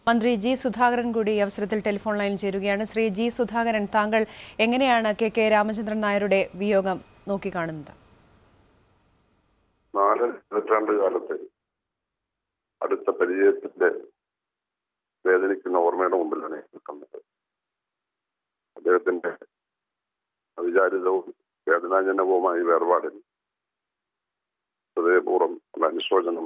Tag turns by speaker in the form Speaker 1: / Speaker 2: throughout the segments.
Speaker 1: മന്ത്രി ജി സുധാകരൻ കൂടി ഈ അവസരത്തിൽ ടെലിഫോൺ ലൈനിൽ ചേരുകയാണ്. ശ്രീ ജി സുധാകരൻ, താങ്കൾ എങ്ങനെയാണ് കെ രാമചന്ദ്രൻ നായരുടെ വിയോഗം നോക്കിക്കാണുന്നത്?
Speaker 2: 4 പതിറ്റാണ്ട് കാലത്ത് അടുത്ത പരിചയത്തിന്റെ വേദനിക്കുന്ന ഓർമ്മയുടെ മുമ്പിലാണ് നിൽക്കുന്നത്. അദ്ദേഹത്തിന്റെ അവിചാരിതവും വേദനാജനകവുമായ വേർപാടിൽ ഹൃദയപൂർവ്വം അനുശോചനം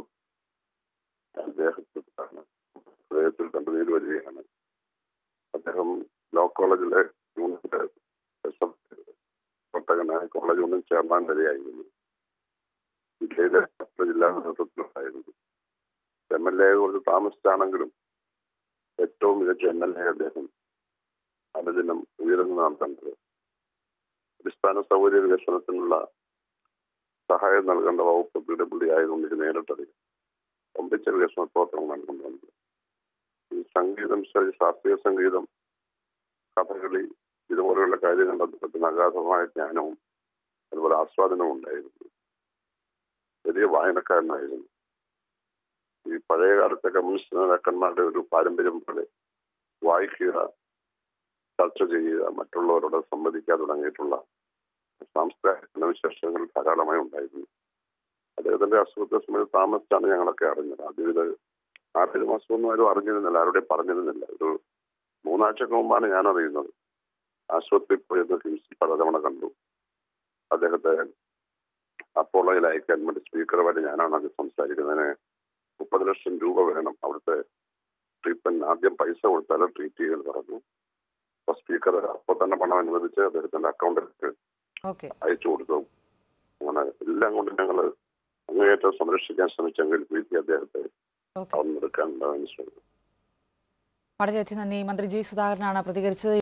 Speaker 2: ഹൃദയത്തിൽ കണ്ടുനീര് വരികയാണ്. അദ്ദേഹം ലോ കോളേജിലെ യൂണിറ്റ് പ്രവർത്തകനായ കോളേജ് യൂണിയൻ ചെയർമാൻ വരെയായിരുന്നു. ജില്ലയിലെ ജില്ലാ നേതൃത്വത്തിലുണ്ടായിരുന്നു. MLA കുറച്ച് താമസിച്ചാണെങ്കിലും ഏറ്റവും മികച്ച MLA അദ്ദേഹം അനുദിനം ഉയരുന്നതാണ് കണ്ടത്. അടിസ്ഥാന സൗകര്യ വികസനത്തിനുള്ള സഹായം നൽകേണ്ട വകുപ്പ് PWD ആയതുകൊണ്ട് ഇത് നേരിട്ടറിയാം. ഒമ്പിച്ച വികസന പ്രവർത്തനങ്ങളാണ് കൊണ്ടുവന്നത്. ഈ സംഗീതം, ശാസ്ത്രീയ സംഗീതം, കഥകളി ഇതുപോലെയുള്ള കാര്യങ്ങൾ ബന്ധപ്പെട്ടുന്ന അഗാധമായ ജ്ഞാനവും അതുപോലെ ആസ്വാദനവും ഉണ്ടായിരുന്നു. വലിയ വായനക്കാരനായിരുന്നു. ഈ പഴയ കാലത്തെ കമ്മ്യൂണിസ്റ്റ് നേതാക്കന്മാരുടെ ഒരു പാരമ്പര്യം പോലെ വായിക്കുക, ചർച്ച ചെയ്യുക, മറ്റുള്ളവരോട് സംവദിക്കാൻ തുടങ്ങിയിട്ടുള്ള സാംസ്കാരിക വിശേഷങ്ങൾ ധാരാളമായി ഉണ്ടായിരുന്നു. അദ്ദേഹത്തിന്റെ അസുഖത്തെ സമയത്ത് താമസിച്ചാണ് ഞങ്ങളൊക്കെ അറിഞ്ഞത്. ആദ്യം ഇത് 6 മാസമൊന്നും ആരും അറിഞ്ഞിരുന്നില്ല, ആരുടെയും പറഞ്ഞിരുന്നില്ല. ഒരു 3 ആഴ്ചക്ക് മുമ്പാണ് ഞാൻ അറിയുന്നത്. ആശുപത്രിയിൽ പോയിരുന്ന കിംസിൽ പലതവണ കണ്ടു. അദ്ദേഹത്തെ അപ്പോളോയിൽ അയക്കാൻ വേണ്ടി സ്പീക്കറുമായിട്ട് ഞാനാണ് അത് സംസാരിക്കുന്നതിന് 30 ലക്ഷം രൂപ വേണം അവിടുത്തെ ട്രീറ്റ്മെന്റ്. ആദ്യം പൈസ കൊടുത്താലും ട്രീറ്റ് ചെയ്യുമെന്ന് പറഞ്ഞു. അപ്പൊ സ്പീക്കർ അപ്പോൾ തന്നെ പണം അനുവദിച്ച് അദ്ദേഹത്തിന്റെ അക്കൗണ്ടിലേക്ക് അയച്ചു കൊടുത്തു. അങ്ങനെ എല്ലാം കൊണ്ട് ഞങ്ങൾ അങ്ങേയറ്റം സംരക്ഷിക്കാൻ ശ്രമിച്ചെങ്കിൽ വീട്ടിൽ അദ്ദേഹത്തെ അവിടുന്ന് എടുക്കാൻ ശ്രമിച്ചു.
Speaker 3: വളരെയധികം നന്ദി. മന്ത്രി ജി സുധാകരനാണ് പ്രതികരിച്ചത്.